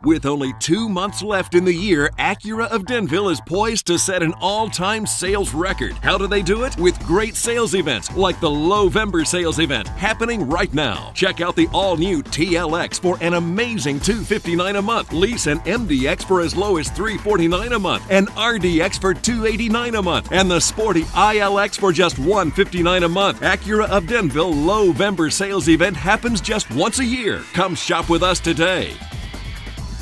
With only 2 months left in the year, Acura of Denville is poised to set an all-time sales record. How do they do it? With great sales events like the Low-vember sales event happening right now. Check out the all-new TLX for an amazing $259 a month. Lease an MDX for as low as $349 a month, and RDX for $289 a month, and the sporty ILX for just $159 a month. Acura of Denville Low-vember sales event happens just once a year. Come shop with us today.